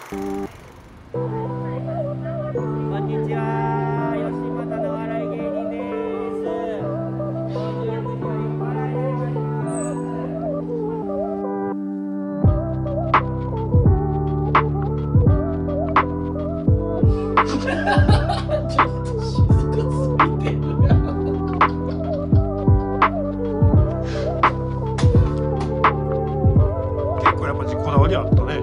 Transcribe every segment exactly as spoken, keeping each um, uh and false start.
んにちは、吉本の笑い芸人です。ごじゅうくじより笑いでございます。ちょっと静かすぎてるな。 結構やっぱこだわりあったね。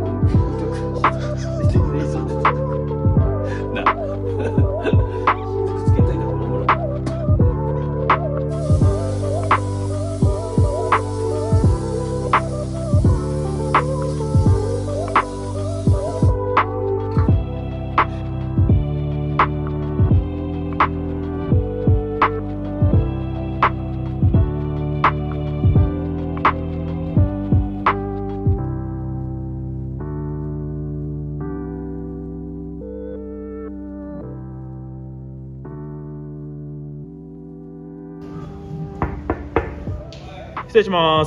失礼します。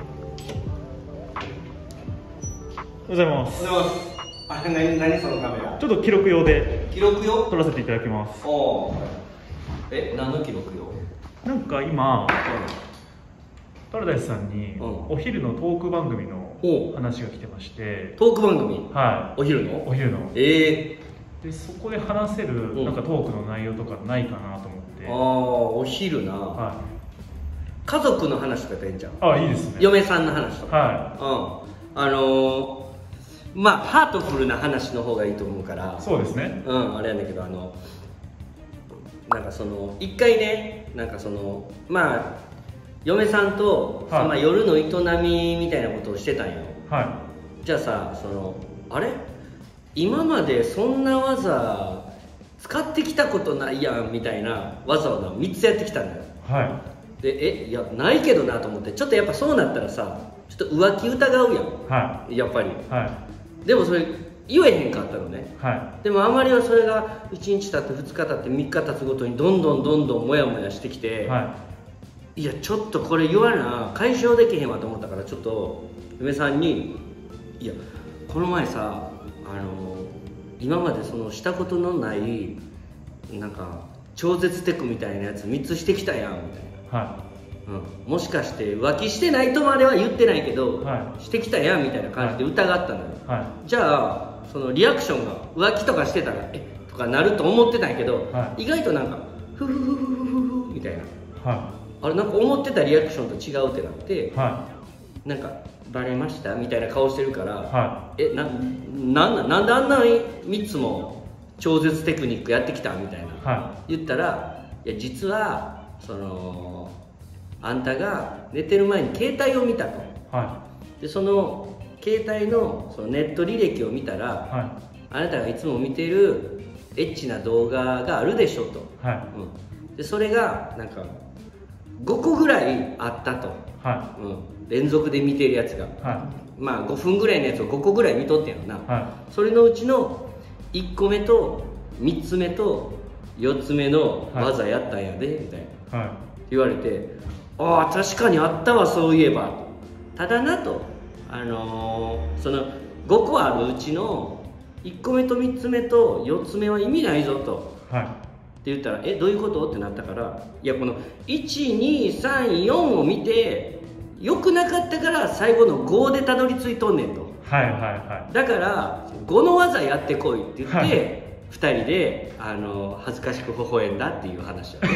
おはようございます。 おはようございます。あれ、何、何そのカメラ。 ちょっと記録用で記録用撮らせていただきます。 おお。え、何の記録用。 なんか今、パラダイスさんにうんお昼のトーク番組のお話が来てまして、 トーク番組。 はい、 お昼の。 お昼のえで、そこで話せるんなんかトークの内容とかないかなと思って、 えー。ああ、お昼な。 は家族の話とかやったらいいんじゃん。 い、あ、いいですね。 嫁さんの話とか。 はうん。あのー、まあハートフルな話の方がいいと思うから。 い、そうですね。 うん、あれやねんけど、あのなんかその一回ね、なんかそのまあ嫁さんと、 はい、 そのまあ夜の営みみたいなことをしてたんよ。 はじゃあさ、そのあれ今までそんな技使ってきたことないやんみたいな技をなみっつやってきたのよ。 い、はで、え、いやないけどなと思って、ちょっとやっぱそうなったらさ、ちょっと浮気疑うやん、 い、はやっぱり。 い、はでもそれ言えへんかったのね。 い、はでもあまりはそれがいちにち経ってふつか経ってみっか経つごとにどんどんどんどんモヤモヤしてきて、 い、はいやちょっとこれ言わな解消できへんわと思ったから、ちょっと嫁さんに「いやこの前さ、あの今までそのしたことのないなんか超絶テクみたいなやつみっつしてきたやん」みたいな、 はうん、もしかして浮気してないとまでは言ってないけど、 はしてきたやんみたいな感じで疑ったのよ。 い、はじゃあそのリアクションが浮気とかしてたら「えとかなると思ってたんやけど、 は意外となんか「ふふふふふふふ」みたいな、 い、はあれなんか思ってたリアクションと違うってなってい、はなんかバレましたみたいな顔してるから、 い、はえななんなんなんであんなみっつも超絶テクニックやってきたみたいな、 い、は言ったら「いや実はそのあんたが寝てる前に携帯を見た」と。 い、はでその携帯のそのネット履歴を見たら、 い、はあなたがいつも見てるエッチな動画があるでしょと、 い、はい、 うん、でそれがなんかごこぐらいあったと、 はうん、連続で見てるやつが、 い、はまあごふんぐらいのやつをごこぐらい見とってんのな、 い、はそれのうちのいっこめとみっつめとよっつめの技やったんやで、みたいな、 い、はい、 言われて、ああ確かにあったわそういえば、ただなと、あのー、そのごこあるうちのいっこめとみっつめとよっつめは意味ないぞと、 はい、 って言ったら「えどういうこと?」ってなったから「いやこのいちにさんよんを見てよくなかったから最後のごでたどり着いとんねん」と「 はい、はい、はだからごの技やってこい」って言って、 はい 、ふたりで、あのー、恥ずかしく微笑んだっていう話だね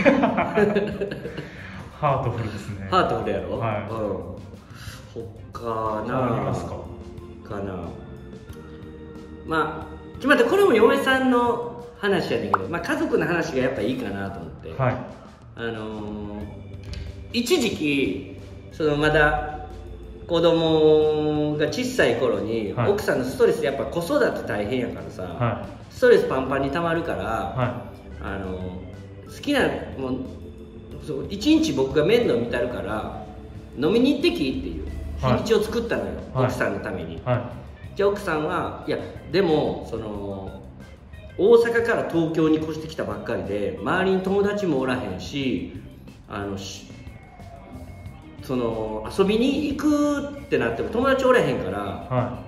ハートフルですね。 ハートフルやろ、 はい、 うん、そっかなありますか。 かな。まあ決まって、これも嫁さんの話やねんけど、まあ、家族の話がやっぱいいかなと思って、 はい、 あのー、一時期そのまだ子供が小さい頃に、はい、奥さんのストレス、やっぱ子育て大変やからさ、はい、ストレスパンパンにたまるから、はい、あのー、好きなもう一日僕が面倒見たるから飲みに行ってきっていう日にちを作ったのよ、はい、奥さんのために、はい、じゃあ奥さんはいやでもその大阪から東京に越してきたばっかりで周りに友達もおらへんし、あのその遊びに行くってなっても友達おらへんから、は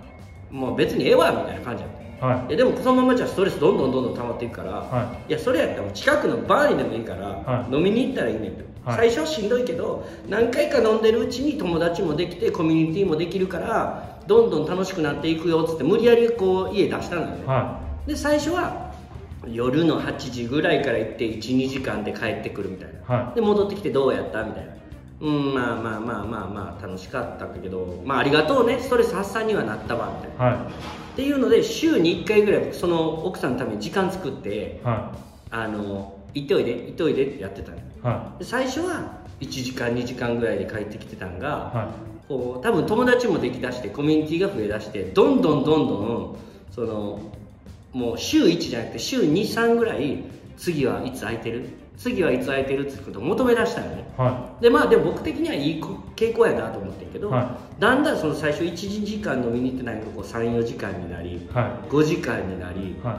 もう別にええわみたいな感じやった、はい、いやでもそのままじゃストレスどんどんどんどん溜まっていくから、はい、いやそれやったら近くのバーにでもいいから、はい、飲みに行ったらいいねんと、はい、最初はしんどいけど何回か飲んでるうちに友達もできてコミュニティもできるからどんどん楽しくなっていくよっつって無理やりこう家出したのよね、はい、で最初は夜のはちじぐらいから行っていちにじかんで帰ってくるみたいな、はい、で戻ってきてどうやったみたいな、うんまあまあまあまあまあ楽しかったんだけど、まあありがとうねストレス発散にはなったわみたいな、はい、っていうので週にいっかいぐらいその奥さんのために時間作って、はい、あの行っておいで行っておいでってやってたの、はい、で最初はいちじかんにじかんぐらいで帰ってきてたんが、はい、こう多分友達もできだしてコミュニティが増えだしてどんどんどんどんそのもう週いちじゃなくて週に、さんぐらい次はいつ空いてる次はいつ空いてるってことを求め出したのね、はい、でまあでも僕的にはいい傾向やなと思ってるけど、はい、だんだんその最初いちじかん飲みに行ってないのがこうさん、よじかんになり、はい、ごじかんになり、はい、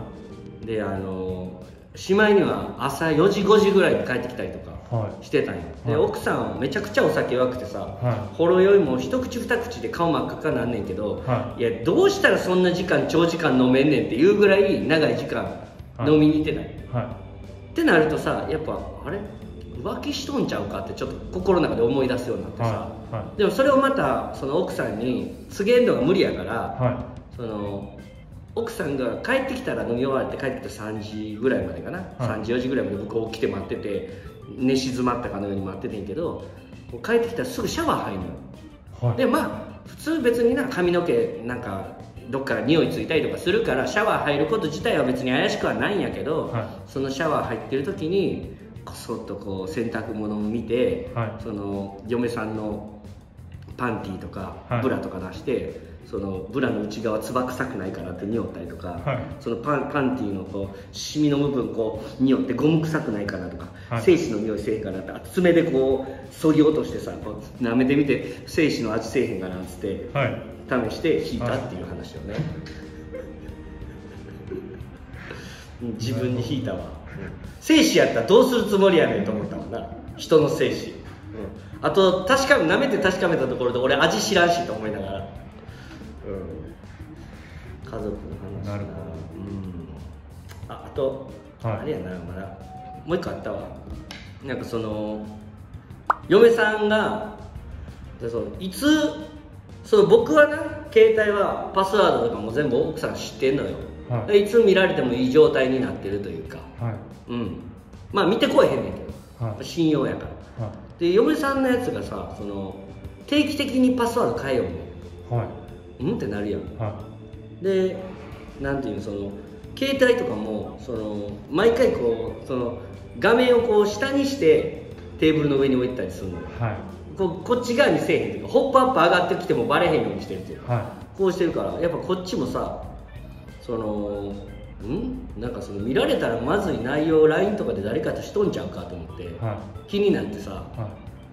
であのしまいには朝よじごじぐらいに帰ってきたりとかしてたんよ、はい、で奥さんめちゃくちゃお酒弱くてさ、はい、ほろ酔いも一口二口で顔真っ赤っかなんねんけど、はい、いやどうしたらそんな時間長時間飲めんねんっていうぐらい長い時間飲みに行ってない、はいはい、ってなるとさやっぱあれ浮気しとんちゃうかってちょっと心の中で思い出すようになってさ、はいはい、でもそれをまたその奥さんに告げるのが無理やから、はい、その奥さんが帰ってきたら飲み終わって帰ってきたさんじぐらいまでかな、はい、さんじよじぐらいまで僕起きて待ってて寝静まったかのように待っててんけど帰ってきたらすぐシャワー入るのよ、はい、でまあ普通別にな髪の毛なんかどっから匂いついたりとかするからシャワー入ること自体は別に怪しくはないんやけど、はい、そのシャワー入ってる時にこそっとこう洗濯物を見て、はい、その嫁さんのパンティーとかブラとか出して、はい、そのブラの内側つば臭くないからって匂ったりとか、はい、そのパン、パンティーのこうシミの部分こう匂ってゴム臭くないかなとか、はい、精子の匂いせえへんかなって爪でこうそぎ落としてさこう舐めてみて精子の味せえへんかなっつって、はい、試して引いたっていう話をね、はい、自分に引いたわ。精子やったらどうするつもりやねんと思ったもんな人の精子、うん、あと確かめ舐めて確かめたところで俺味知らんしと思いながら、うん、家族の話なるほど、うん、ああと、はい、あれやなまだもう一個あったわ。なんかその嫁さんがそういつそう僕はな携帯はパスワードとかも全部奥さん知ってんのよ、はい、いつ見られてもいい状態になってるというか、はい、うん、まあ見てこえへんねんけど、はい、信用やから、はい、で嫁さんのやつがさその定期的にパスワード変えようねん、はい、うんってなるやん、はい、でなんていうのその携帯とかもその毎回こうその画面をこう下にしてテーブルの上に置いてたりするのよ、はい、こ, こっち側にせえへんっていうかホップアップ上がってきてもバレへんようにしてるっていうか、はい、こうしてるからやっぱこっちもさそのんなんかその見られたらまずい内容を ライン とかで誰かとしとんちゃうかと思って、はい、気になってさ、はい、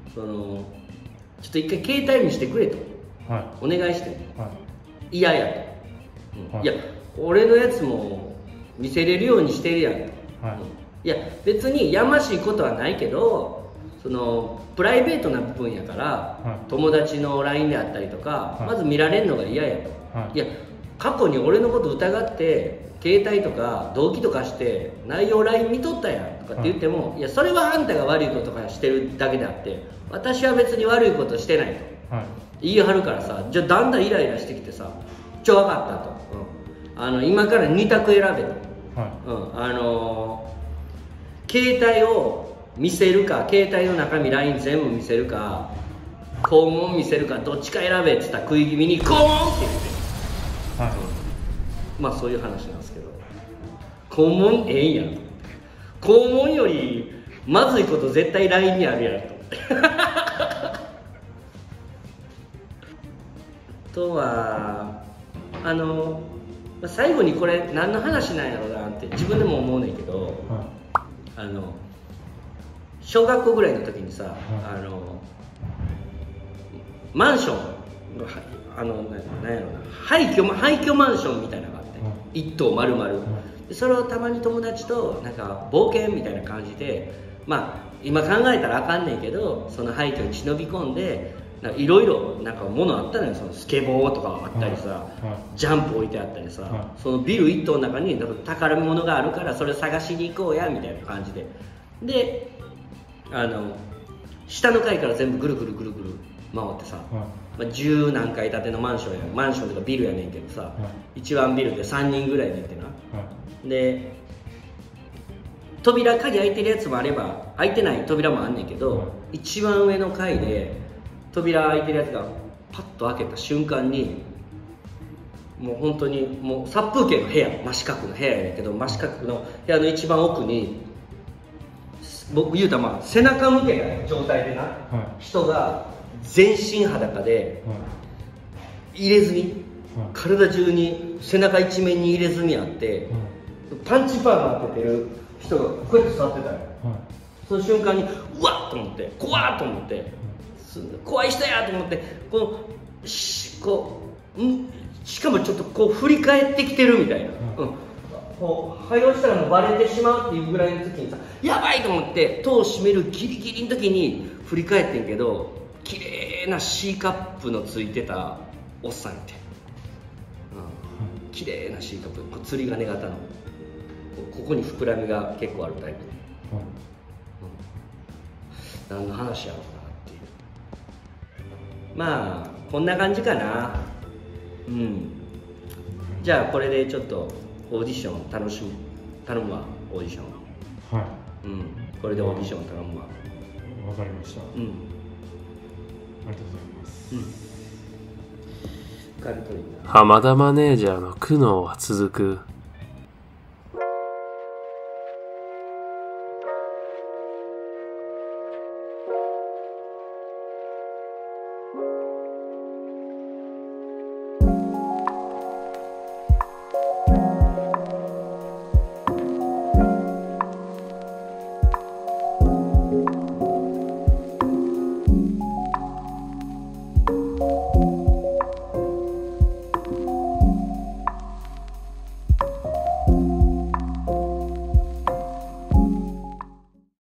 そのちょっと一回携帯にしてくれと、はい、お願いして、はい、嫌やと、うんはい、いや俺のやつも見せれるようにしてるやんと、はい、いや別にやましいことはないけどそのプライベートな部分やから、はい、友達の ライン であったりとか、はい、まず見られるのが嫌やと、はい、いや過去に俺のこと疑って携帯とか動機とかして内容 ライン 見とったやんとかって言っても、はい、いやそれはあんたが悪いこととかしてるだけであって私は別に悪いことしてないと、はい、言い張るからさじゃあだんだんイライラしてきてさちょ分かったと、うん、あの今からに択選べと、はい、うん、あのー、携帯を見せるか携帯の中身 ライン 全部見せるか肛門見せるかどっちか選べっつったら食い気味に肛門って言って、はい、うん、まあそういう話なんですけど肛門ええんやん肛門よりまずいこと絶対 ライン にあるやんとあとはあの最後にこれ何の話なんやろうなって自分でも思うねんけど、はい、あの小学校ぐらいの時にさ、はい、あのマンションあのなんやろな廃墟廃墟マンションみたいなのがあって、はい、一棟丸々、はい、でそれをたまに友達となんか冒険みたいな感じでまあ今考えたらあかんねんけどその廃墟に忍び込んでいろいろなんかものあったのよ。そのスケボーとかあったりさ、 はいはい、 ジャンプ置いてあったりさ、はい、そのビル一棟の中に宝物があるからそれ探しに行こうやみたいな感じで、であの下の階から全部ぐるぐるぐるぐる回ってさ、はい、まあ、十何階建てのマンションやマンションとかビルやねんけどさ、はい、一番ビルでさんにんぐらいでってな、はい、で扉鍵開いてるやつもあれば開いてない扉もあんねんけど、はい、一番上の階で扉開いてるやつがパッと開けた瞬間にもう本当にもう殺風景の部屋、真四角の部屋やねんけど、真四角の部屋の一番奥に僕言うたらまあ背中向けない状態でな、はい、人が全身裸で、はい、入れ墨、はい、体中に背中一面に入れ墨あって、はい、パンチパーマ当ててる人がこうやって座ってたよ、はい、その瞬間にうわっと思って怖っと思って、怖い人やと思ってこのしこうんしかもちょっとこう振り返ってきてるみたいな、うん、こう早押したらもうバレてしまうっていうぐらいの時にさ、やばいと思って戸を閉めるギリギリの時に振り返ってんけど、綺麗な C カップのついてたおっさんいて、うん、綺麗な C カップ、こう釣り鐘型のここに膨らみが結構あるタイプ、うんうん、何の話やろうなっていう、まあこんな感じかな。うん、じゃあこれでちょっとオーディション楽しむ頼むわ。オーディション、はい、うん、これでオーディション頼むわ。 わかりました、うん、ありがとうございます、 うん、浜田マネージャーの苦悩は続く。